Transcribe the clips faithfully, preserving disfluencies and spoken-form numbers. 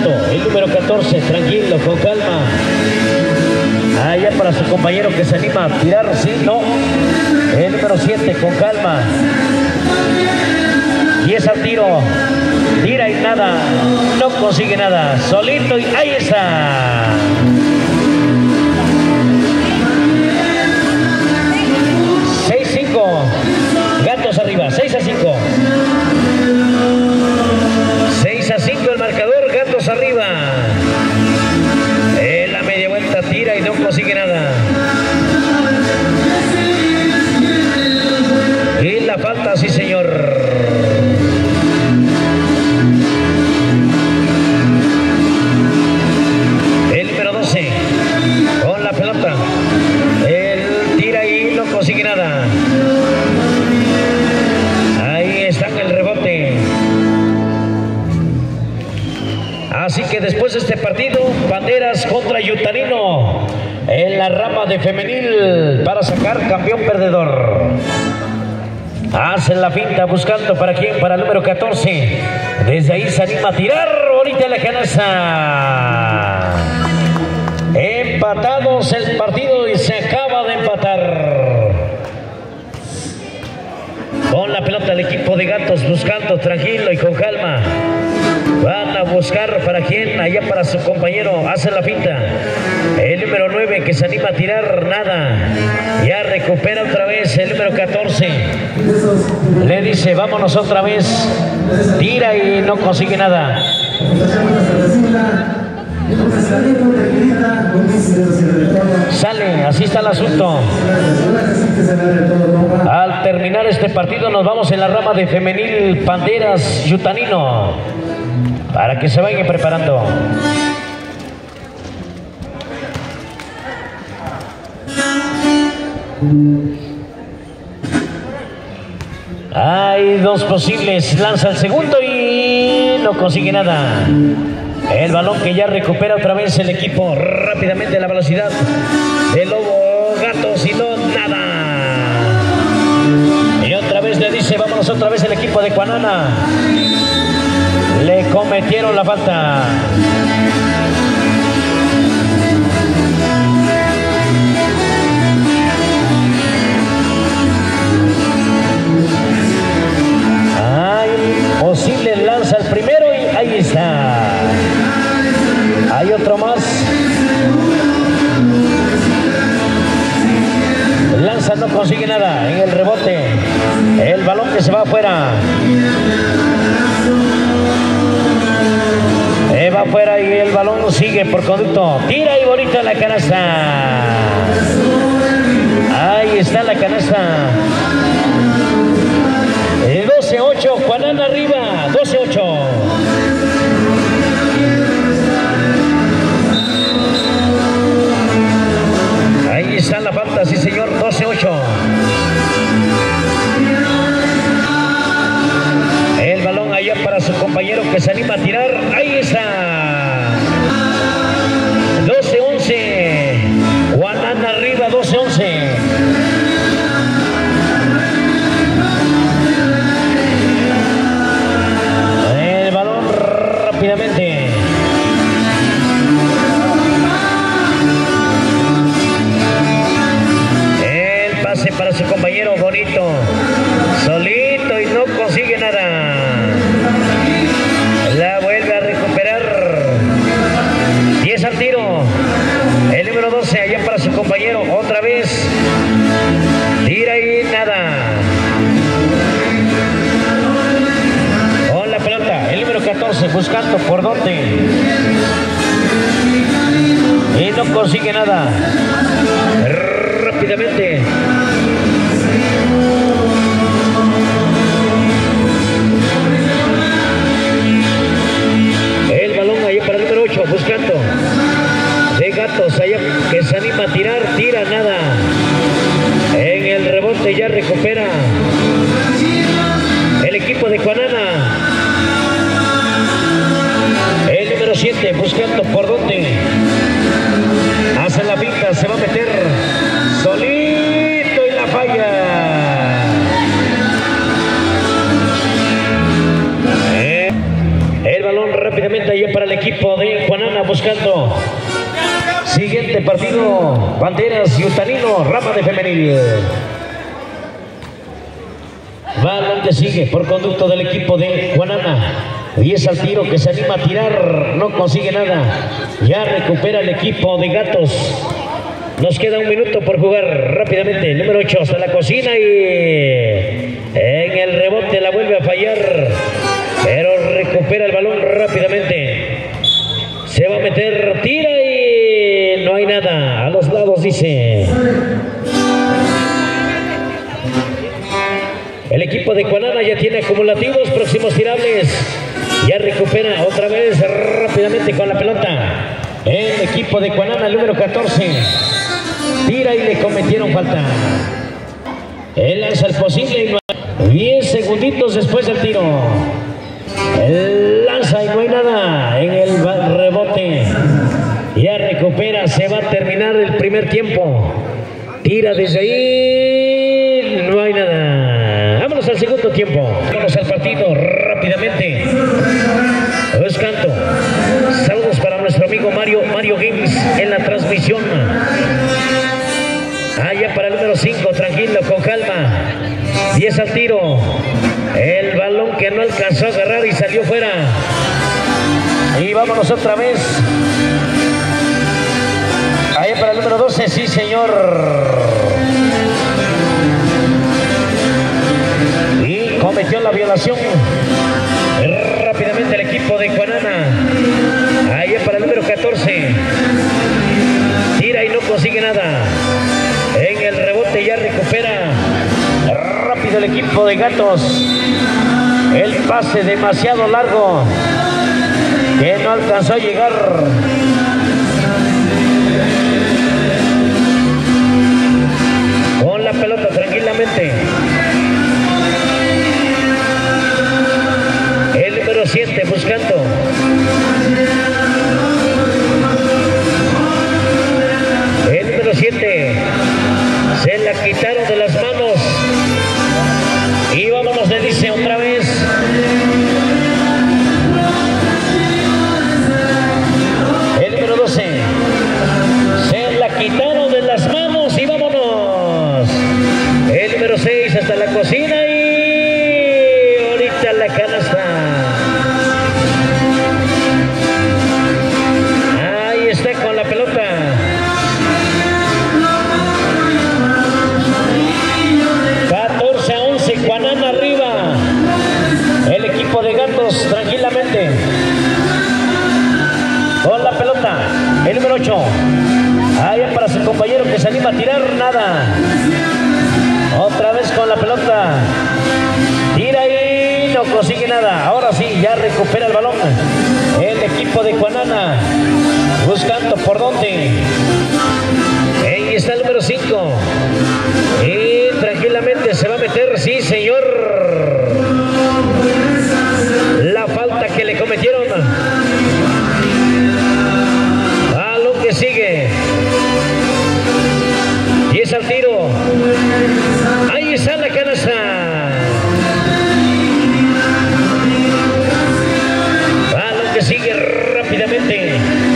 buscando el número catorce, tranquilo, con calma. Allá para su compañero que se anima a tirar, sí, no. El número siete, con calma. Y es al tiro. Tira y nada. No consigue nada. Solito y ahí está. seis cinco. Gatos arriba. seis a cinco. seis a cinco el marcador. Gatos arriba. En la media vuelta tira y no consigue nada. Y la falta, sí señor. El número doce con la pelota. Él tira y no consigue nada. Ahí está en el rebote. Así que después de este partido, Banderas contra Yutanino en la rama de femenil para sacar campeón perdedor. Hacen la finta buscando para quién, para el número catorce. Desde ahí se anima a tirar. Ahorita la canasta. Empatados el partido y se acaba de empatar. Con la pelota el equipo de Gatos buscando tranquilo y con calma. Van a buscar para quién, allá para su compañero. Hace la finta. El número nueve que se anima a tirar, nada. Ya recupera otra vez el número catorce. Le dice, vámonos otra vez. Tira y no consigue nada. Sale, así está el asunto. Al terminar este partido nos vamos en la rama de femenil Banderas Yutanino, para que se vayan preparando. Hay dos posibles, lanza el segundo y no consigue nada. El balón que ya recupera otra vez el equipo rápidamente, la velocidad de Lobo Gatos y no nada. Y otra vez le dice, vámonos otra vez el equipo de Cuanana. Le cometieron la falta. Hay posible, lanza el primero y ahí está. Hay otro más. Lanza, no consigue nada en el rebote. El balón que se va afuera. Eh, va afuera y el balón sigue por conducto. Tira y bonita la canasta. Ahí está la canasta. El doce ocho, Cuanana arriba. doce ocho. Ahí está la falta, sí señor, doce ocho. El balón allá para su compañero que se anima a tirar. Ahí está. doce once. Cuanana arriba, doce once. El balón rápidamente. El pase para su compañero, bonito. Solito y no consigue nada. La vuelve a recuperar. diez al tiro. El número doce allá para su compañero. Otra vez. Tira y nada. Con la pelota. El número catorce buscando por dónde. Y no consigue nada. Rápidamente. El balón ahí para el número ocho buscando. De Gatos allá que se anima a tirar. Tira nada. En el rebote ya recupera el equipo de Cuanana. El número siete buscando por dónde. Hace la pinta, se va a meter solito buscando. Siguiente partido, Banderas y Utanino, rama de femenil. Balón que sigue por conducto del equipo de Cuanana. diez al tiro, que se anima a tirar, no consigue nada. Ya recupera el equipo de Gatos. Nos queda un minuto por jugar rápidamente. Número ocho hasta la cocina y en el rebote la vuelve a fallar, pero recupera el balón rápidamente. Se va a meter, tira y no hay nada. A los lados dice. El equipo de Cuanana ya tiene acumulativos, próximos tirables. Ya recupera otra vez rápidamente con la pelota. El equipo de Cuanana, el número catorce. Tira y le cometieron falta. Él lanza el posible y no hay. diez segunditos después del tiro. Él lanza y no hay nada en el rebote. Ya recupera, se va a terminar el primer tiempo. Tira desde ahí, no hay nada. Vámonos al segundo tiempo. Vámonos al partido rápidamente. Luis Canto. Saludos para nuestro amigo Mario, Mario Games en la transmisión. Allá para el número cinco, tranquilo, con calma. diez al tiro. El balón que no alcanzó a agarrar y salió fuera. Y vámonos otra vez. Allá para el número doce, sí señor. Y cometió la violación. Rápidamente el equipo de Cuanana. Allá para el número catorce. Tira y no consigue nada. En el rebote ya recupera rápido el equipo de Gatos. El pase demasiado largo que no alcanzó a llegar. Con la pelota tranquilamente. El número siete buscando. El número siete. Se la quitaron de las manos. Y vámonos, le dice otra vez. El número doce. Se la quitaron de las manos y vámonos. El número seis hasta la cocina y ahorita la canasta. Ahí está con la pelota. catorce a once, Cuanana arriba. El equipo de Gatos tranquilamente. Con la pelota. El número ocho. Ahí para su compañero que se anima a tirar, nada. Otra vez con la pelota. Tira y no consigue nada. Ahora sí, ya recupera el balón. El equipo de Cuanana. Buscando por dónde. Ahí está el número cinco. Y tranquilamente se va a meter, sí señor. La falta que le cometieron. A lo que sigue. diez al tiro. Ahí está la canasta. A lo que sigue rápidamente.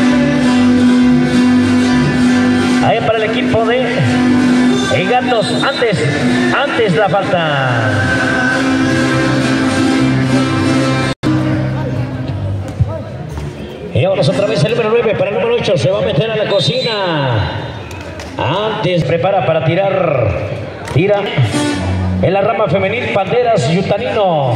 Ahí para el equipo de Gatos. Antes, antes la falta. Y vámonos otra vez el número nueve para el número ocho. Se va a meter a la cocina. Antes prepara para tirar. Tira. En la rama femenil, Banderas y Utanino.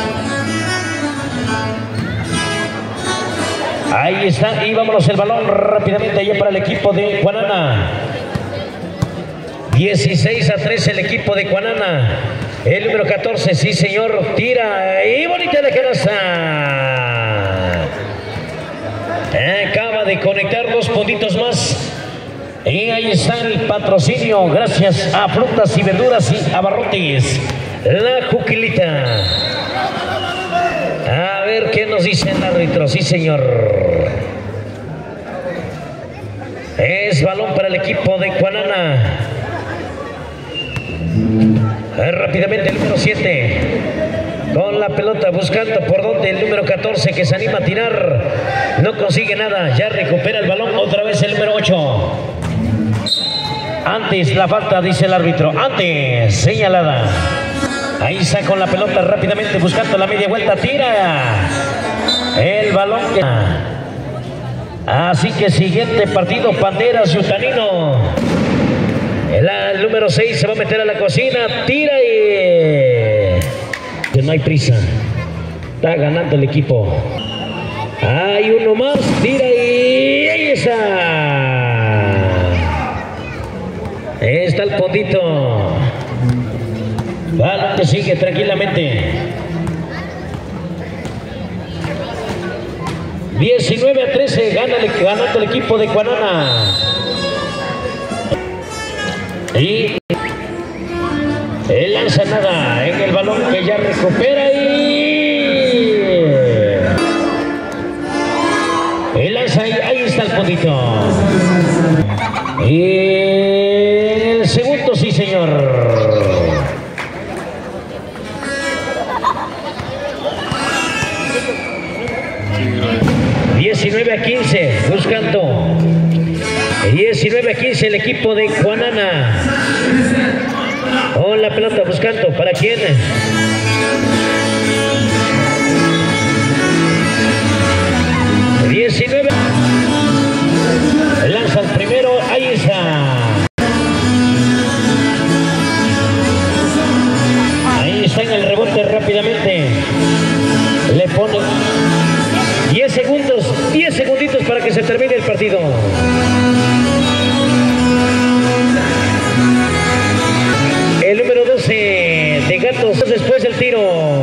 Ahí está. Y vámonos el balón rápidamente allá para el equipo de Cuanana. dieciséis a trece el equipo de Cuanana. El número catorce, sí señor. Tira. Y bonita la canasta. Acaba de conectar dos puntitos más. Y ahí está el patrocinio, gracias a Frutas y Verduras y Abarrotes, La Juquilita. A ver qué nos dice el árbitro, sí señor. Es balón para el equipo de Cuanana. Rápidamente el número siete. Con la pelota buscando por donde el número catorce que se anima a tirar. No consigue nada. Ya recupera el balón otra vez el número ocho. Antes la falta, dice el árbitro. Antes, señalada. Ahí está con la pelota rápidamente buscando la media vuelta. Tira el balón. Así que siguiente partido, Panteras Yutanino. El, el número seis se va a meter a la cocina. Tira y... no hay prisa. Está ganando el equipo. Hay uno más. Tira y... ahí está. Ahí está el fondito. Balón que sigue tranquilamente. diecinueve a trece gana el, ganando el equipo de Cuanana. Y el lanza nada en el balón que ya recupera y el lanza ahí, ahí está el fondito. Y el segundo, sí señor. diecinueve a quince buscando. diecinueve a quince el equipo de Cuanana. Con la pelota buscando. ¿Para quién? diecinueve. Lanza el primero. Ahí está. Ahí está en el rebote rápidamente. Le pone diez segundos, diez segunditos para que se termine el partido. El número doce de Gatos después del tiro.